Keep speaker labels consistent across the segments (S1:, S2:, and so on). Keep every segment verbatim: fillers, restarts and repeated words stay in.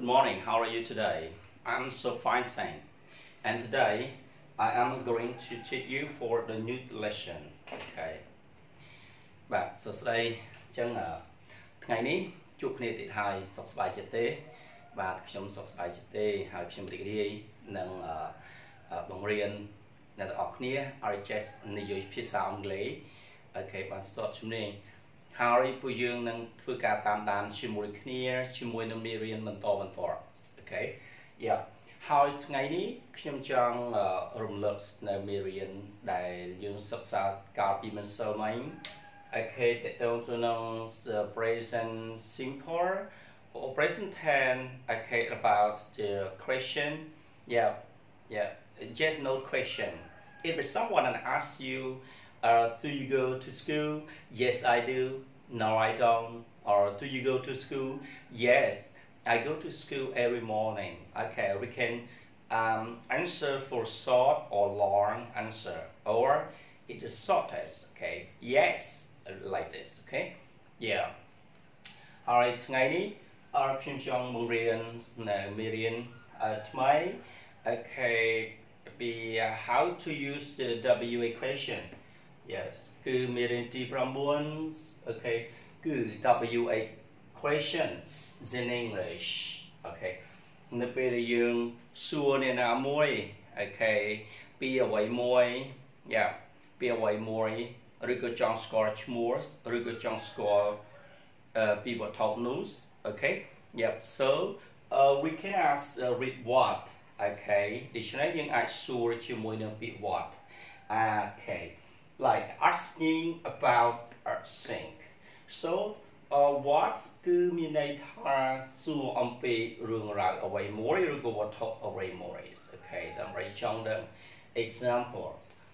S1: Good morning, how are you today? I'm so fine, thanks. And today I am going to teach you for the new lesson. Okay. បាទសួស្តីអញ្ចឹងថ្ងៃនេះជួបគ្នាទៀតហើយសុខសប្បាយចិត្តទេបាទខ្ញុំសុខសប្បាយចិត្តទេហើយខ្ញុំរីករាយនឹងបង្រៀនអ្នកទាំងអស់គ្នាឲ្យចេះនិយាយភាសាអង់គ្លេសអូខេបានស្ទាត់ជំនាញហើយពួកយើងនឹងធ្វើការតាមដានជាមួយគ្នាជាមួយនឹងមេរៀនបន្តបន្តអូខេយ៉ាហើយថ្ងៃនេះខ្ញុំចង់រំលឹកនៅមេរៀនដែលយើងសិក្សាកាលពីមិនសិលមិញអូខេតើតើទៅនឹង present simple or present tense okay about the question yeah yeah just no question if someone asks you uh, do you go to school yes I do no I don't or do you go to school yes I go to school every morning okay we can um, answer for short or long answer or it is shortest okay yes like this okay yeah alright ថ្ងៃនេះអរខ្ញុំចង់បង្រៀននៅមេរៀនថ្មី okay be uh, how to use the W equation yes គឺមេរៀនទី9 okay គឺ W equations in English okay នៅពេលដែលយើងសួរអ្នកណាមួយ okay ពីអ្វីមួយ yeah ពីអ្វីមួយឬក៏ចង់ស្គាល់ឈ្មោះឬក៏ចង់ស្គាល់ពីវត្ថុនោះ okay yep so uh, we can ask uh, read what okay ដូច្នេះយើងអាចសួរជាមួយនឹងពាក្យ what okay like asking about a thing so uh, what គឺមានន័យថាសួរអំពីរឿងរ៉ាវអ្វីមួយឬក៏វត្ថុអ្វីមួយ okay ដើម្បីចង់ដឹង example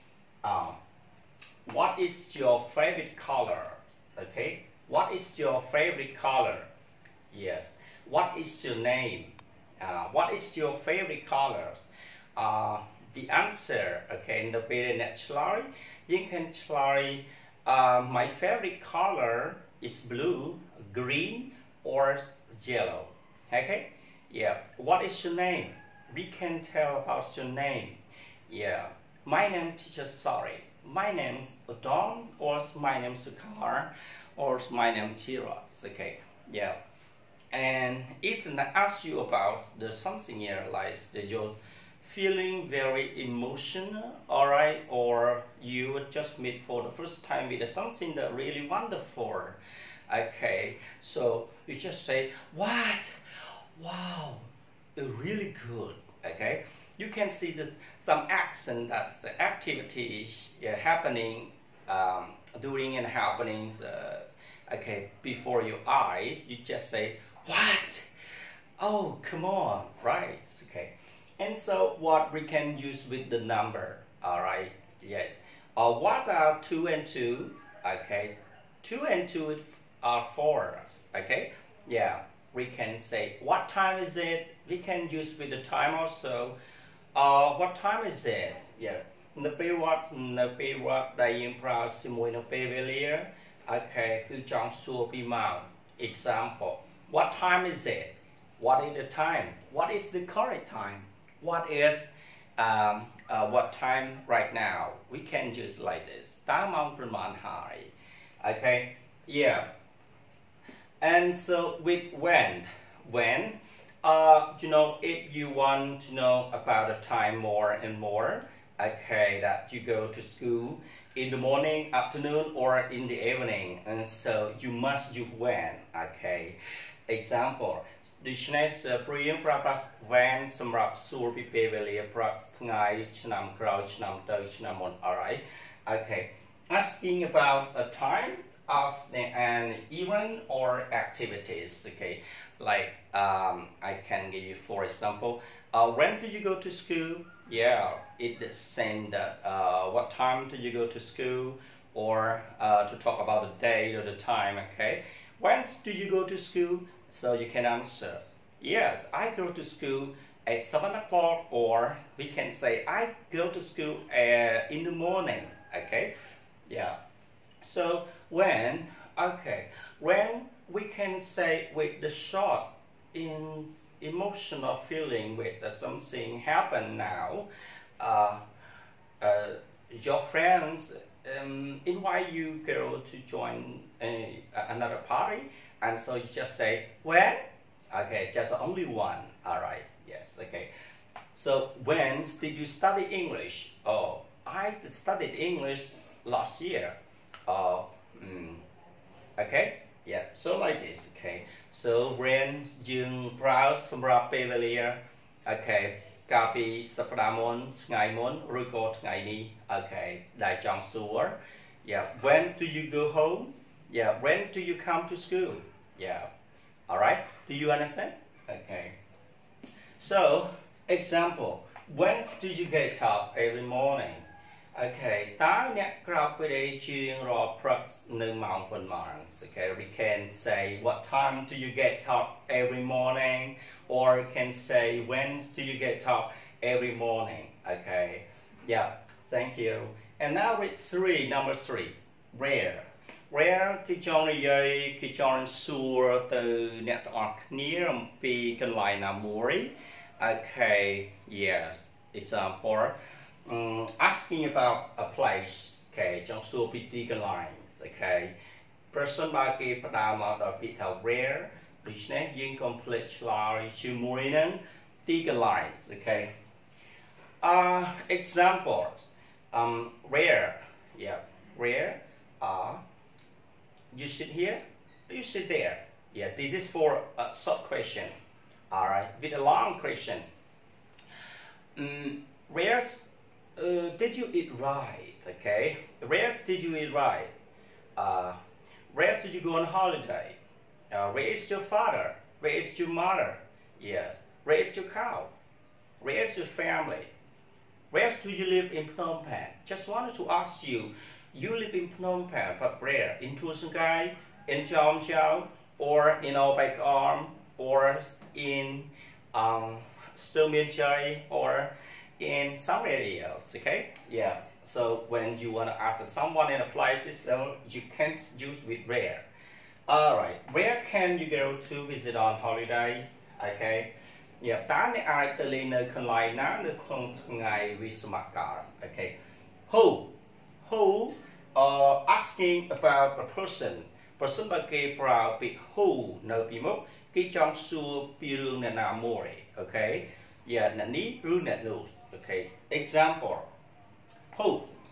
S1: um what is your favorite color okay what is your favorite color yes what is your name uh, what is your favorite colors uh, the answer okay នៅពេលអ្នកឆ្លើយយើងcanឆ្លើយ uh, my favorite color is blue green or yellow okay yeah what is your name we can tell about your name yeah my name teacher sorry my name's Don or my name's Sakar or my name Tira okay yeah and if I ask you about the something here like that you're feeling very emotional alright or you just meet for the first time with something that really wonderful okay so you just say what wow really good okay you can see this, some action that's the activities yeah, happening um, during and happenings uh, okay before your eyes you just say what oh come on right okay and so what we can use with the number all right yeah or uh, what are two and two okay two and two are four okay yeah we can say what time is it we can use with the time also uh, what time is it yeah នៅពេលវត្តនៅពេលវត្តដែលយើងប្រើជាមួយនៅពេលវេលា okay គឺចង់សួរពីម៉ោង example what time is it what is the time what is the correct time what is um, uh, what time right now we can use like this តើម៉ោងប្រមាណហើយ okay yeah and so with when when uh, you know if you want to know about the time more and more okay that you go to school in the morning afternoon or in the evening and so you must use when okay example ដូច្នេះព្រៀងប្រើប្រាស់ when សម្រាប់សួរពីពេលវេលាប្រកថ្ងៃឆ្នាំក្រោយឆ្នាំទៅឆ្នាំមុន alright okay asking about a time of an event or activities okay like um, I can give you for example uh, when do you go to school yeah it is saying that uh, what time do you go to school or uh, to talk about the date or the time okay when do you go to school so you can answer yes I go to school at seven o'clock or we can say I go to school uh, in the morning okay yeah so when okay when we can say with the short in emotional feeling with uh, something happen now, uh, uh, your friends um, invite you girl to join a, another party, and so you just say when, okay, just only one. All right, yes, okay. So when did you study English? Oh, I studied English last year. Oh, mm, okay, yeah. So like this, okay. So when you browse some earlier, okay. កាលពីសប្តាហ៍មុនថ្ងៃមុនឬក៏ថ្ងៃនេះ okay ដែលចង់សួរ yeah when do you go home yeah when do you come to school yeah all right do you understand okay so example when do you get up every morning okay តើអ្នកក្រោកពីជារៀងរាល់ព្រឹកនៅម៉ោងប៉ុន្មាន okay we can say what time do you get up every morning or can say when do you get up every morning okay yeah thank you and now with three number three where where គឺចង់និយាយគឺចង់សួរទៅអ្នកទាំងអស់គ្នាអំពីកន្លែងណាមួយ okay yes example um, asking about a place okay ចង់សួរពីទីកន្លែង okay person បើគេផ្ដើមមកដល់ពាក្យថា where ដូច្នេះយើងកុំភ្លេចឆ្លើយជាមួយនឹងទីកន្លែង okay uh examples um where yeah where are you sit here you sit there yeah this is for a short question all right with a long question um, where uh, did you eat right okay where did you eat right uh, where did you go on holiday uh, where is your father where is your mother yes where is your cow where is your family where do you live in Phnom Penh just wanted to ask you you live in Phnom Penh but where in Tuasangai in Chom Chao or in Obaik Arm or in um, Stomachai or in somewhere else okay yeah so when you want to ask someone in a place so you can use with where all right where can you go to visit on holiday okay yeah តើអ្នកអាចទៅលេងនៅកន្លែងណានៅក្នុងថ្ងៃវិស្សមកាល okay who who are asking about a person person បើគេប្រើពាក្យ who នៅពីមុខគេចង់សួរពីរឿងអ្នកណាមួយ okay yeah អ្នកនេះឬអ្នកនោះ okay example who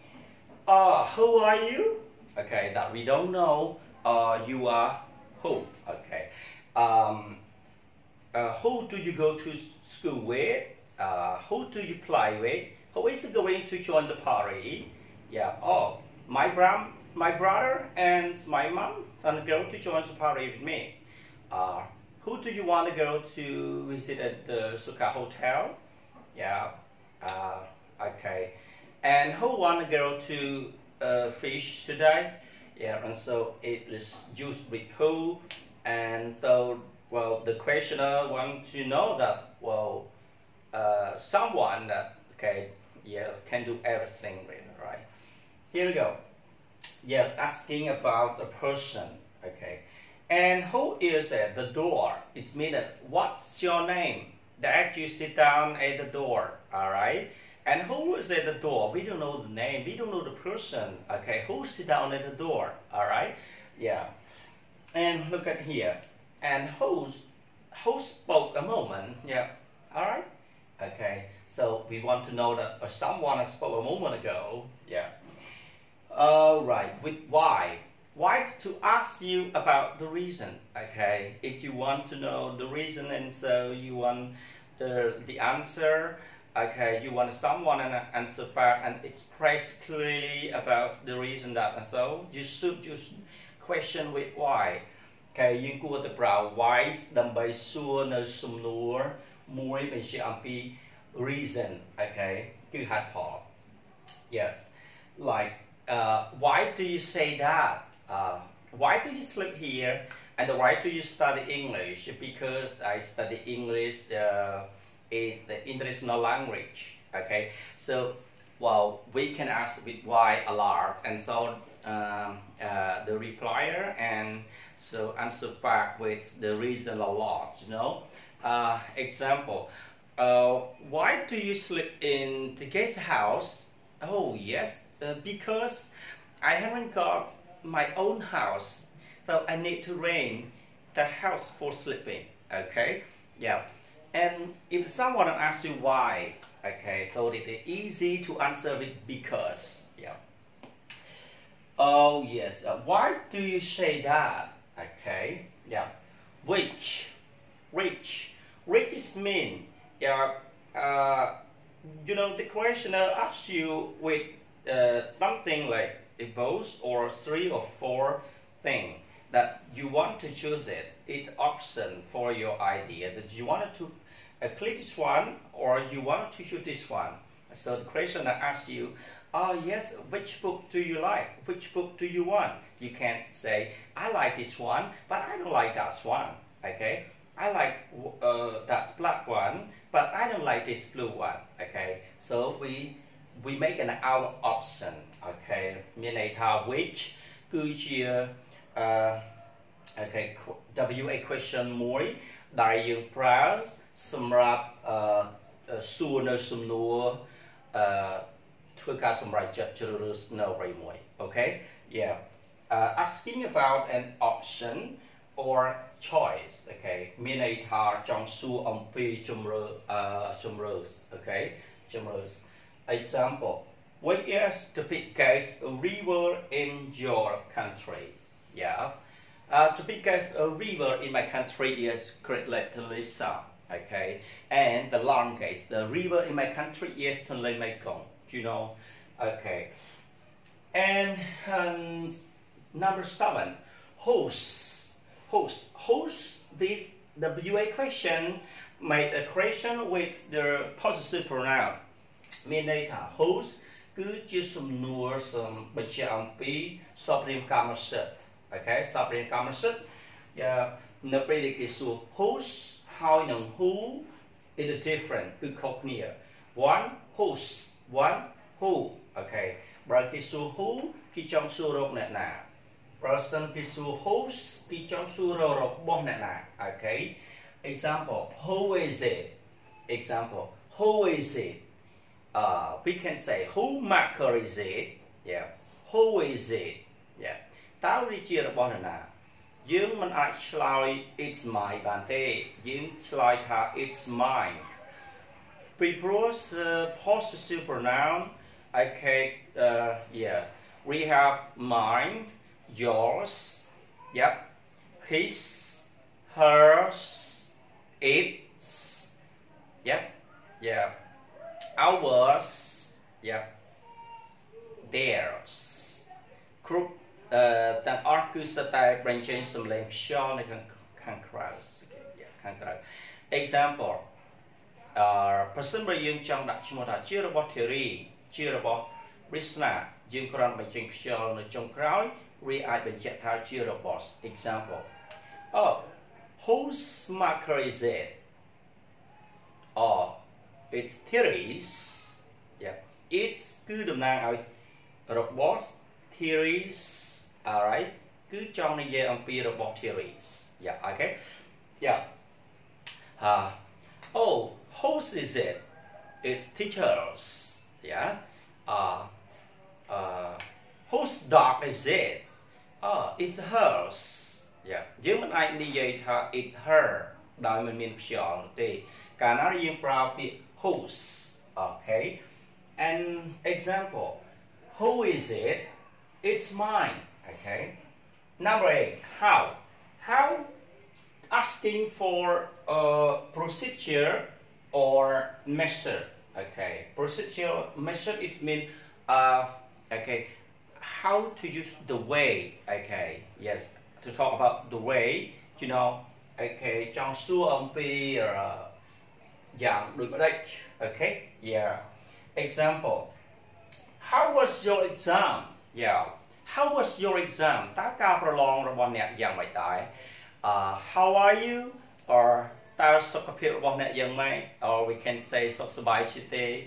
S1: uh who are you okay that we don't know uh you are who okay um uh, who do you go to school with uh who do you play with who is going to join the party yeah oh my bro my brother and my mom are going to join the party with me uh who do you want to go to visit at the Suka Hotel yeah uh okay and who want to go to uh, fish today yeah and so it is used with who and so well the questioner wants to know that well uh, someone that okay yeah can do everything with right here we go yeah asking about the person okay and who is at the door it's mean that what's your name that you sit down at the door all right and who is at the door we don't know the name we don't know the person okay who sit down at the door all right yeah and look at here and who's who spoke a moment yeah all right okay so we want to know that uh, someone spoke a moment ago yeah all right with why why to ask you about the reason okay if you want to know the reason and so you want the the answer okay you want someone and answer back and express clearly about the reason that and so you should just question with why okay យើងគួរតែប្រើ why ដើម្បីសួរនៅសំណួរមួយបញ្ជាក់អំពី reason okay គឺហេតុផល yes like uh, why do you say that uh, why do you sleep here and why do you study English because I study English uh, is the international language okay so well, we can ask with why a lot, and so um, uh, the replier and so answer back with the reason a lot, you know. Uh, example, uh, why do you sleep in the guest house? Oh yes, uh, because I haven't got my own house, so I need to rent the house for sleeping. Okay, yeah. And if someone asks you why, okay, so it is easy to answer with because. Yeah. Oh yes. Uh, why do you say that? Okay. Yeah. Which, which, which is mean. Yeah. Uh, you know, the questioner asks you with uh, something like a both or three or four things that you want to choose it. It option for your idea that you wanted to uh, click this one or you want to choose this one. So the questioner asks you, oh yes, which book do you like? Which book do you want? You can't say, I like this one, but I don't like that one. Okay, I like uh, that black one, but I don't like this blue one. Okay, so we we make an out option. Okay, មានន័យថា which គឺជា uh, okay W a question មួយដែលយើងប្រើសម្រាប់សួរនៅសំណួរធ្វើការសម្រេចចិត្តជ្រើសរើសនៅអ្វីមួយ okay yeah uh, asking about an option or choice okay មានន័យថាចង់សួរអំពីជំរឿជំរឿស okay ជំរឿស example what is the biggest river in your country yeah uh, the biggest uh, river in my country is Great Lake Lisa okay and the longest the river in my country is Tonle Mekong you know okay and um, number seven host host host this W A question made a question with the possessive pronoun មានន័យថា host គឺជាសំណួរសំបញ្ជាក់អំពីសពរាមកម្មសិទ្ធិ okay សពរាមកម្មសិទ្ធិនៅពេលដែលគេសួរ host ហើយនឹង who it is different គឺខុសគ្នា one host one who okay បើគេសួរ who គេចង់សួររកអ្នកណា person គេសួរ host គេចង់សួររករបស់អ្នកណា okay example who is it example who is it uh we can say who marker is it yeah who is it yeah តើវាជារបស់អ្នកណាយើងមិនអាចឆ្លើយ it's my បានទេយើងឆ្លើយថា it's mine because uh, possessive pronoun okay uh, yeah we have mine yours yep his hers its yep yeah ours yep theirs group ទាំងអស់គឺសិតតែបញ្ចេញសំឡេងខ្យល់នៅខាងខាងក្រៅខាងក្រៅ example អឺប្រសិនបើយើងចង់ដាក់ឈ្មោះថាជារបស់ធារីជារបស់ Krishna យើងគ្រាន់បញ្ចេញខ្យល់នៅចុងក្រោយវាអាចបញ្ជាក់ថាជារបស់ example oh whose marker is it oh it's Thierry's yeah it's គឺតំណាងឲ្យរបស់ Thierry's alright គឺចង់និយាយអំពីរបស់ Thierry's yeah okay yeah uh, oh whose is it it's teachers yeah uh, uh, whose dog is it oh it's hers yeah យើងមិនអាចនិយាយថា it her ដោយមិនមានខ្យល់ទេកាលណាយើងប្រើពាក្យ whose okay and example who is it it's mine okay number eight how how asking for a procedure or method okay procedure method it means uh okay how to use the way okay yes to talk about the way you know okay ចង់សួរអំពីយ៉ាងដូចម្ដេច okay yeah example how was your exam yeah how was your exam តើការប្រឡងរបស់អ្នកយ៉ាងម៉េចដែរ uh how are you or តើសុខភាពរបស់អ្នកយ៉ាងម៉េច or we can say សុខសប្បាយជាទេ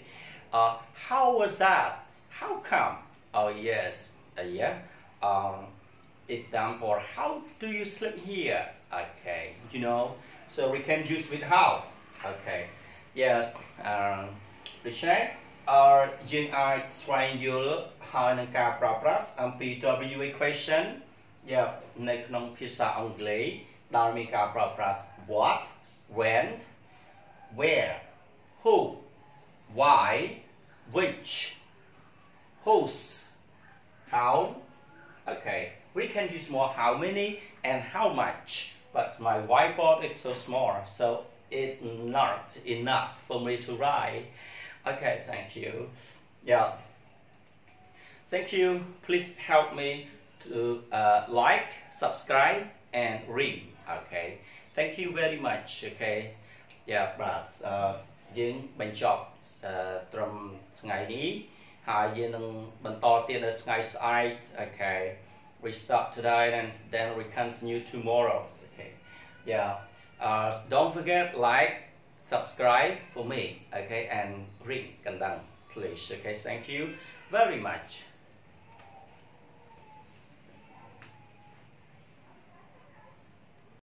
S1: uh, how was that? How come? Oh yes, uh, yeah. Um, example, how do you sleep here? Okay, you know, so we can use with how. Okay, yes. Um, ដូច្នេះ uh យើងអាចស្វែងយល់ហើយនឹងការប្រើប្រាស់អំពី W equation យ៉ានៅក្នុងភាសាអង់គ្លេសដែលមានការប្រើប្រាស់ what, when, where, who, why, which, whose, how. Okay, we can use more how many and how much, but my whiteboard is so small, so it's not enough for me to write. Okay, thank you. Yeah. Thank you. Please help me to uh, like, subscribe, and read. Okay. Thank you very much. Okay. Yeah, but uh, យើងបញ្ចប់ត្រឹមថ្ងៃនេះហើយយើងនឹងបន្តទៀតនៅថ្ងៃស្អែក Okay. We start today and then we continue tomorrow. Okay. Yeah. Uh, don't forget like, subscribe for me, okay, and ring kandang, please. Okay, thank you very much.